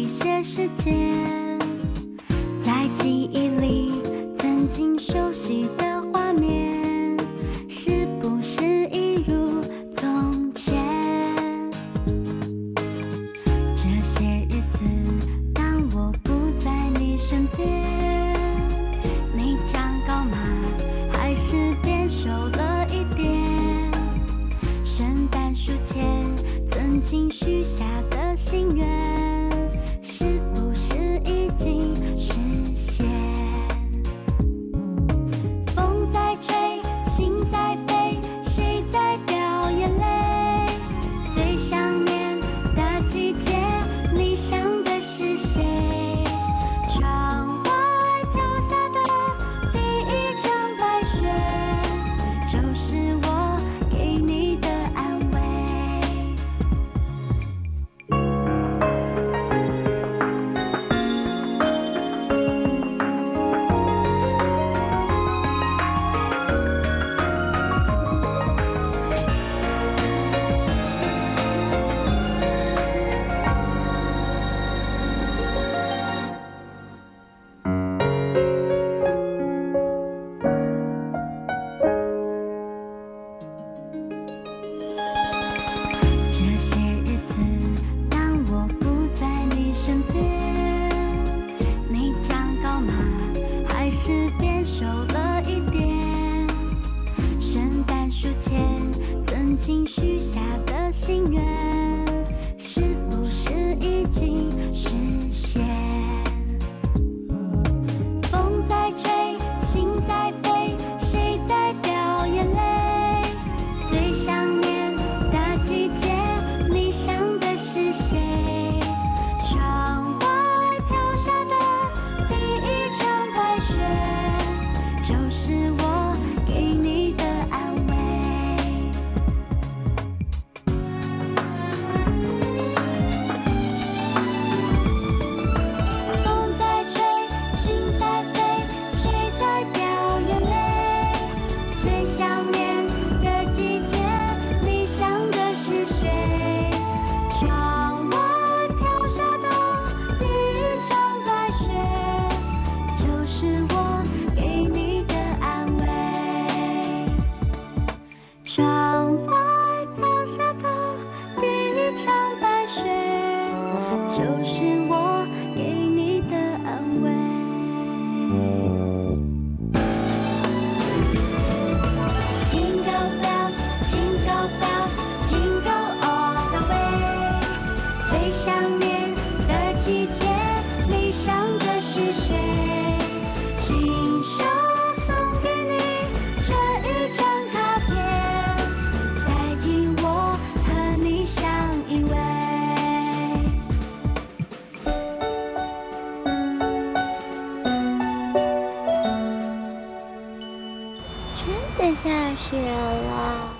一些时间，在记忆里曾经熟悉的画面，是不是一如从前？这些日子，当我不在你身边，你长高吗？还是变瘦了一点？圣诞树前曾经许下的心愿，是不是已经实现？风在吹，心在飞，谁在掉眼泪？最想念的季节，理想的是谁？窗外飘下的第一场白雪，就是我给你的安慰。这些日子，当我不在你身边，你长高吗？还是变瘦了一点？圣诞树前曾经许下的心愿，是不是已经实现？风在吹，心在飞，谁在掉眼泪？最想念的季节，理想的是谁？窗外飘下的第一场白雪，就是我给你的安慰。风在吹，心在飞，谁在掉眼泪？最想念的季节，理想的是谁？窗外飘下的第一场白雪，就是我给你的安慰。窗外飘下的第一场白雪，就是我给你的安慰。Jingle bells, jingle bells, jingle all the way。最想念的季节，理想的是谁？亲手送给你这一张卡片，代替我和你相依偎。 真的下雪了。